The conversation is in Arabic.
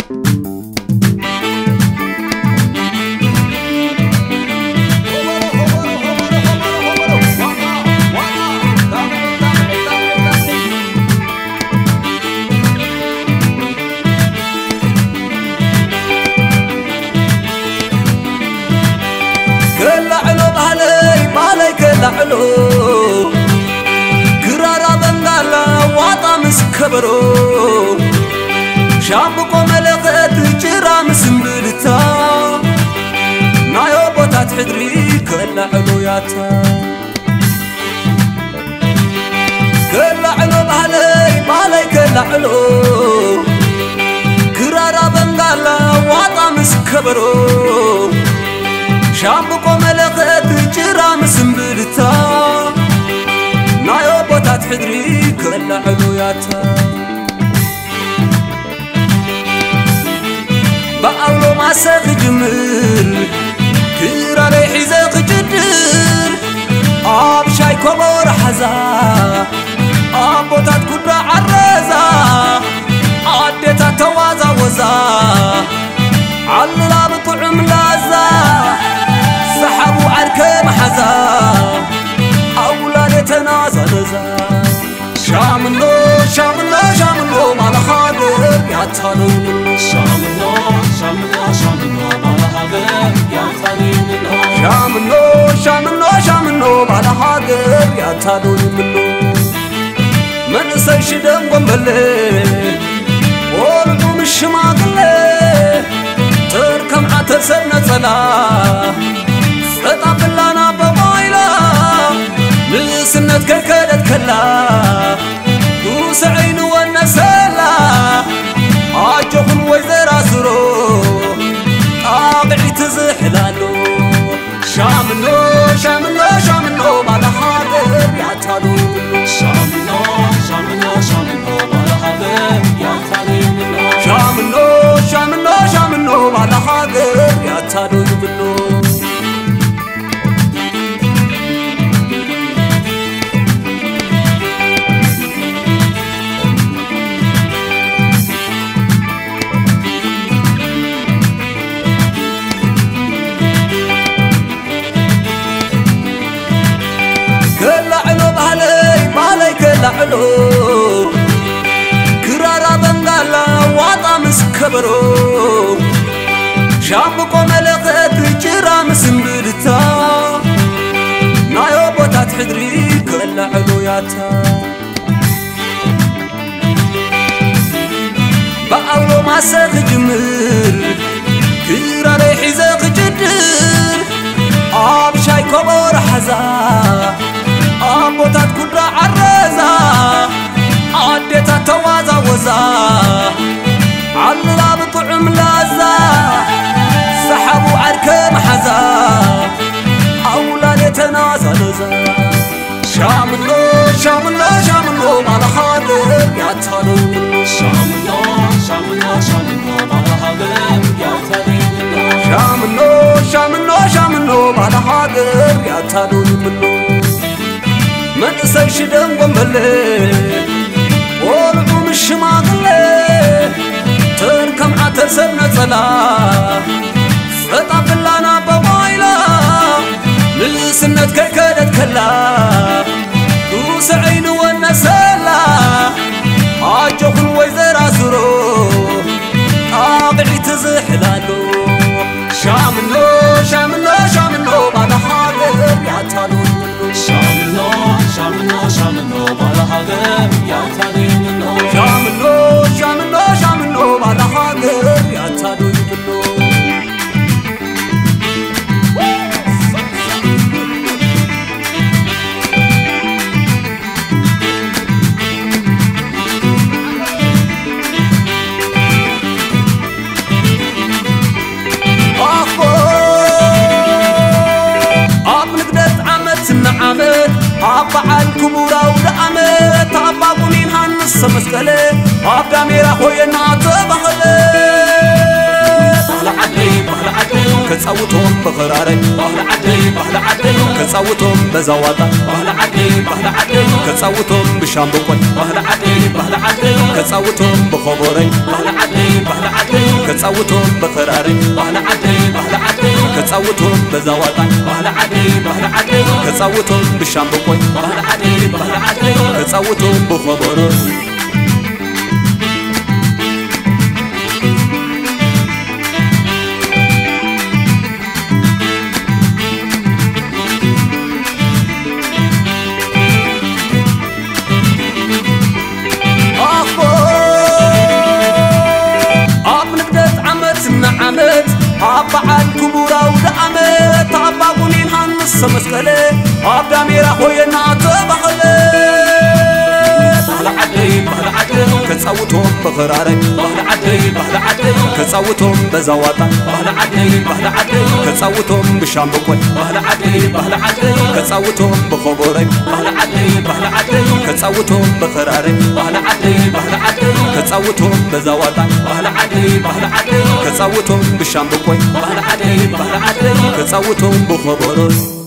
علو كرارا بنغالا واطا مسكبرو شابقو ملغت جرا مسنبلتا نايو بوتات حدري كلا علو ياتا كلا علو بالي كلا علو كرارا بنغالا واطا مسكبرو شابقو ملغت جرا مسنبلتا نايو بوتات حدري كلا علو ياتا بقالو ما سخجمل كرا لي حزق جدر شاي كبر حزا بوتات كدرا عرزا عديتا توازا وزا علا بطعم لازا سحبوا عركة محزا أولاد تنازلزا شاملو شاملو شاملو ما لخاطر يا تالو شاملو شاملو شاملو ما لخاطر يا تالو شاملو شاملو شاملو ما لخاطر يا تالو من سيشدم قنبلي ولو مش ماغلي تركم عتسبنا صلاة سطاب لنا بمايلا لسنة كركدت كلا دوس عين والنسلا عجبهم وزرا سرو طابعي تزحلالو شاملو شاملو شاملو ما لحاضر يا تالو شاملو شاملو شاملو ما لحاضر يا تالو شاملو شاملو شاملو ما لحاضر يا تالو يبلو علو كرارا بنغالا واطا مسكبرو شابقو ملغت جرا مسنبلتا نايو بوتات حدري كلا علو ياتا بقالو ما سخجمل كرا لي حزق جدر شاي كبر حزا بوتات كدرا عرزا عديتا توازا وزا علا بطعم لازا سحبوا عركة محزا أولاد تنازلزا شاملو شاملو شاملو ما لخاطر يا تالو شاملو شاملو شاملو ما لخاطر يا تالو شاملو شاملو شاملو ما لخاطر يا تالو من سيشدم قنبلي ولو مش ماغلي تركم عتسبنا صلاة سطاب لنا بمايلا لسنة كركدت كلا دوس عين والنسلا عجبهم وزرا سرو طابعي تزحلالو شاملو شاملو شاملو ما لحاضر يا تالو شاملو شاملو شاملو ما لحاضر يا تالو شاملو شاملو شاملو ما لحاضر يا تالو أبعال كبورا ودعمت أبا قمين هنس مسكلي أبدا ميرا خوينا تبخلي بخل عدي كتصوتهم بغراري بخل عدي كتصوتهم بزواتا بخل عدي كتصوتهم بشامبقون بخل عدي كتصوتهم بخبوري بخل عدي كتصوتهم بخراري ባህሊ ዓደይ ባህሊ ዓደይ كتصوتهم بزواطا ባህሊ ዓደይ ባህሊ ዓደይ كتصوتهم بشامبقوي ባህሊ ዓደይ ባህሊ ዓደይ كتصوتهم بخبرور أبعاد كبورا ودعمت أبعوني هنص مسكلة أبدا ميرا خوينا تبخلة ባህሊ ዓደይ ባህሊ ዓደይ كتصوتهم بغراري ባህሊ ዓደይ ባህሊ ዓደይ كتصوتهم بزواطا ባህሊ ዓደይ ባህሊ ዓደይ كتصوتهم بشامبقوي ባህሊ ዓደይ ባህሊ ዓደይ كتصوتهم بخبري ባህሊ ዓደይ ባህሊ ዓደይ كتصوتهم بغراري ባህሊ ዓደይ ባህሊ ዓደይ كتصوتهم بزواطا ባህሊ ዓደይ ባህሊ ዓደይ كتصوتهم بشامبقوي ባህሊ ዓደይ ባህሊ ዓደይ كتصوتهم بخبري